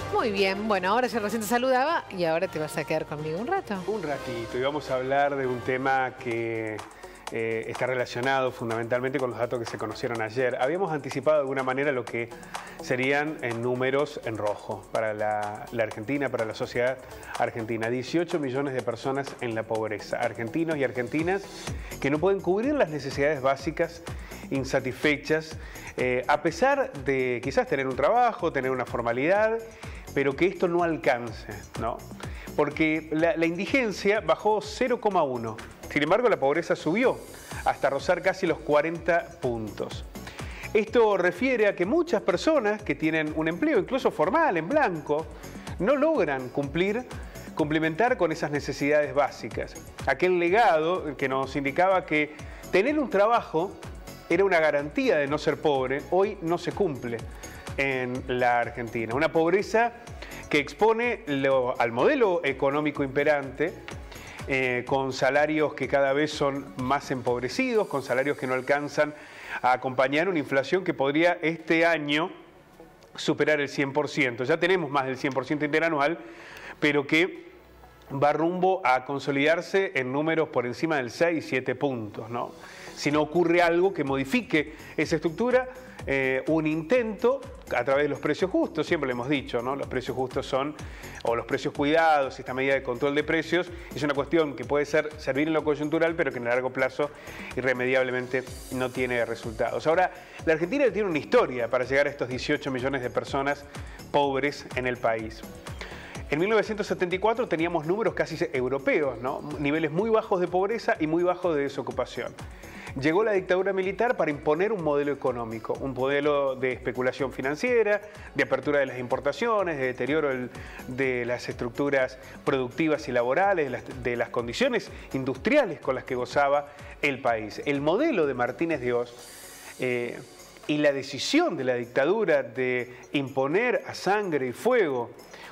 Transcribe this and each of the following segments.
Muy bien, bueno, ahora yo recién te saludaba y ahora te vas a quedar conmigo un rato. Un ratito, y vamos a hablar de un tema que está relacionado fundamentalmente con los datos que se conocieron ayer. Habíamos anticipado de alguna manera lo que serían en números en rojo para la Argentina, para la sociedad argentina. 18 millones de personas en la pobreza, argentinos y argentinas que no pueden cubrir las necesidades básicas, insatisfechas, a pesar de quizás tener un trabajo, tener una formalidad, pero que esto no alcance, ¿no? Porque la indigencia bajó 0,1. Sin embargo, la pobreza subió hasta rozar casi los 40 puntos. Esto refiere a que muchas personas que tienen un empleo, incluso formal, en blanco, no logran cumplimentar con esas necesidades básicas. Aquel legado que nos indicaba que tener un trabajo era una garantía de no ser pobre, hoy no se cumple en la Argentina. Una pobreza que expone al modelo económico imperante, con salarios que cada vez son más empobrecidos, con salarios que no alcanzan a acompañar una inflación que podría este año superar el 100%. Ya tenemos más del 100% interanual, pero que va rumbo a consolidarse en números por encima del 6-7 puntos, ¿no? Si no ocurre algo que modifique esa estructura, un intento a través de los precios justos, siempre lo hemos dicho, ¿no? Los precios justos son, o los precios cuidados, esta medida de control de precios, es una cuestión que puede servir en lo coyuntural, pero que en el largo plazo irremediablemente no tiene resultados. Ahora, la Argentina tiene una historia para llegar a estos 18 millones de personas pobres en el país. En 1974 teníamos números casi europeos, ¿no? Niveles muy bajos de pobreza y muy bajos de desocupación. Llegó la dictadura militar para imponer un modelo económico, un modelo de especulación financiera, de apertura de las importaciones, de deterioro de las estructuras productivas y laborales, de las condiciones industriales con las que gozaba el país. El modelo de Martínez de Oz y la decisión de la dictadura de imponer a sangre y fuego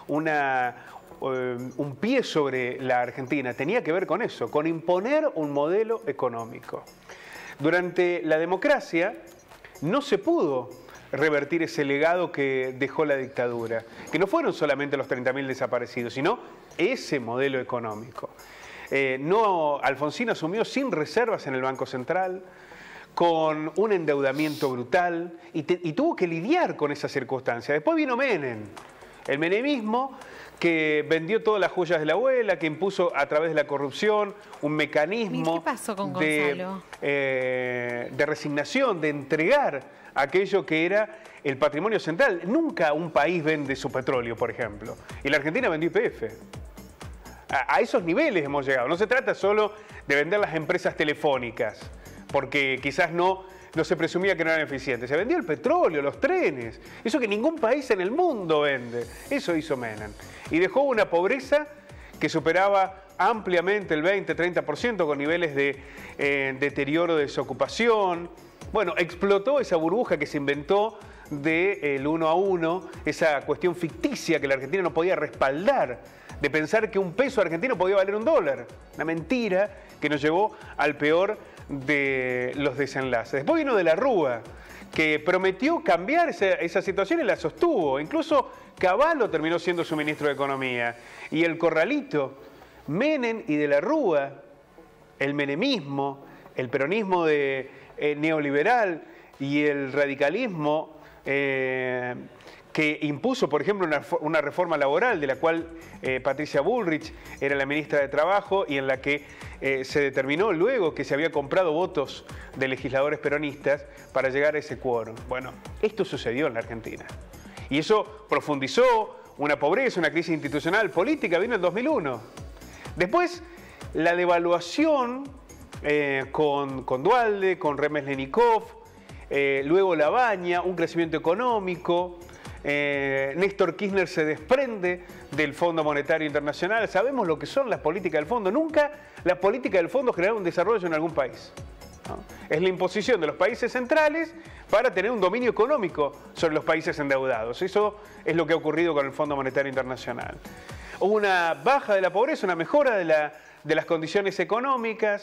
un pie sobre la Argentina tenía que ver con eso, con imponer un modelo económico. Durante la democracia no se pudo revertir ese legado que dejó la dictadura, que no fueron solamente los 30.000 desaparecidos, sino ese modelo económico. Alfonsín asumió sin reservas en el Banco Central, con un endeudamiento brutal, y tuvo que lidiar con esa circunstancia. Después vino Menem, el menemismo, que vendió todas las joyas de la abuela, que impuso a través de la corrupción un mecanismo ¿Qué pasó con Gonzalo? De resignación, de entregar aquello que era el patrimonio central. Nunca un país vende su petróleo, por ejemplo, y la Argentina vendió YPF. A esos niveles hemos llegado. No se trata solo de vender las empresas telefónicas, porque quizás no se presumía que no eran eficientes. Se vendió el petróleo, los trenes, eso que ningún país en el mundo vende. Eso hizo Menem. Y dejó una pobreza que superaba ampliamente el 20-30% con niveles de deterioro de desocupación. Bueno, explotó esa burbuja que se inventó del 1 a 1, esa cuestión ficticia que la Argentina no podía respaldar, de pensar que un peso argentino podía valer $1. Una mentira que nos llevó al peor de los desenlaces. Después vino de la Rúa, que prometió cambiar esa situación y la sostuvo. Incluso Cavallo terminó siendo su ministro de Economía. Y el corralito, Menem y de la Rúa, el menemismo, el peronismo neoliberal y el radicalismo que impuso, por ejemplo, una reforma laboral de la cual Patricia Bullrich era la ministra de Trabajo y en la que se determinó luego que se había comprado votos de legisladores peronistas para llegar a ese quórum. Bueno, esto sucedió en la Argentina. Y eso profundizó una pobreza, una crisis institucional, política, vino en el 2001. Después, la devaluación con Duhalde, con Remeslenikov, luego la Baña, un crecimiento económico. Néstor Kirchner se desprende del Fondo Monetario Internacional. Sabemos lo que son las políticas del fondo. Nunca la política del fondo generó un desarrollo en algún país, ¿no? Es la imposición de los países centrales para tener un dominio económico sobre los países endeudados. Eso es lo que ha ocurrido con el Fondo Monetario Internacional. Hubo una baja de la pobreza, una mejora de las condiciones económicas.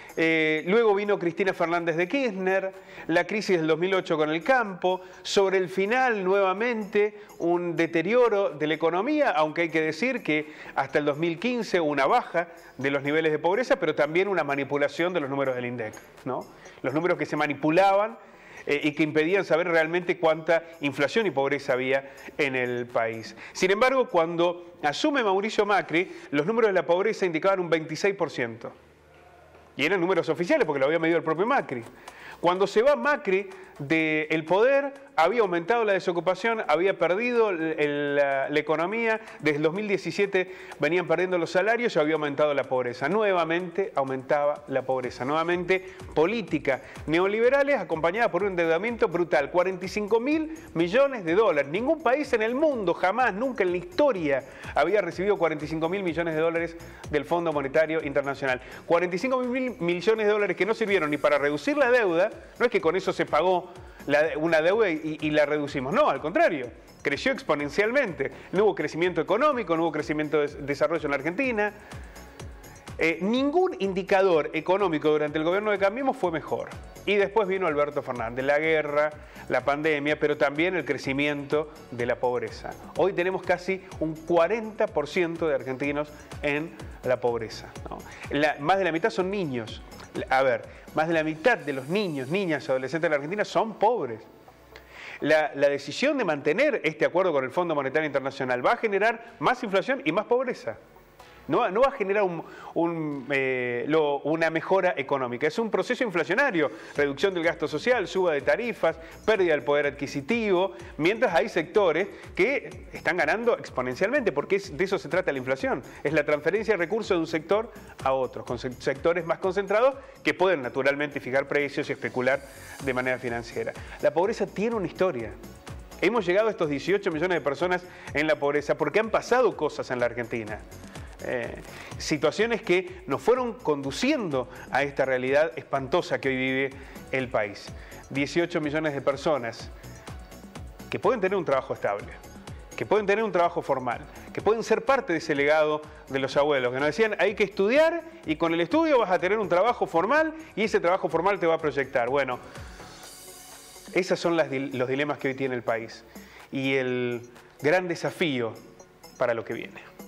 Luego vino Cristina Fernández de Kirchner, la crisis del 2008 con el campo, sobre el final nuevamente un deterioro de la economía, aunque hay que decir que hasta el 2015 hubo una baja de los niveles de pobreza, pero también una manipulación de los números del INDEC, ¿no? Los números que se manipulaban y que impedían saber realmente cuánta inflación y pobreza había en el país. Sin embargo, cuando asume Mauricio Macri, los números de la pobreza indicaban un 26%. Y eran números oficiales porque lo había medido el propio Macri. Cuando se va Macri del poder, había aumentado la desocupación, había perdido la economía, desde el 2017 venían perdiendo los salarios y había aumentado la pobreza. Nuevamente aumentaba la pobreza, nuevamente políticas neoliberales acompañadas por un endeudamiento brutal, 45.000 millones de dólares. Ningún país en el mundo, jamás, nunca en la historia, había recibido 45.000 millones de dólares del Fondo Monetario Internacional. 45.000 millones de dólares que no sirvieron ni para reducir la deuda, no es que con eso se pagó una deuda y la reducimos. No, al contrario, creció exponencialmente. No hubo crecimiento económico, no hubo crecimiento de desarrollo en la Argentina. Ningún indicador económico durante el gobierno de Cambiemos fue mejor. Y después vino Alberto Fernández, la guerra, la pandemia, pero también el crecimiento de la pobreza. Hoy tenemos casi un 40% de argentinos en la pobreza, ¿no? Más de la mitad son niños. A ver, más de la mitad de los niños, niñas, adolescentes de la Argentina son pobres. La decisión de mantener este acuerdo con el Fondo Monetario Internacional va a generar más inflación y más pobreza. No va a generar una mejora económica. Es un proceso inflacionario, reducción del gasto social, suba de tarifas, pérdida del poder adquisitivo, mientras hay sectores que están ganando exponencialmente, porque de eso se trata la inflación. Es la transferencia de recursos de un sector a otro, con sectores más concentrados que pueden naturalmente fijar precios y especular de manera financiera. La pobreza tiene una historia. Hemos llegado a estos 18 millones de personas en la pobreza porque han pasado cosas en la Argentina. Situaciones que nos fueron conduciendo a esta realidad espantosa que hoy vive el país. 18 millones de personas que pueden tener un trabajo estable, que pueden tener un trabajo formal, que pueden ser parte de ese legado de los abuelos, que nos decían hay que estudiar y con el estudio vas a tener un trabajo formal y ese trabajo formal te va a proyectar. Bueno, esos son los dilemas que hoy tiene el país y el gran desafío para lo que viene.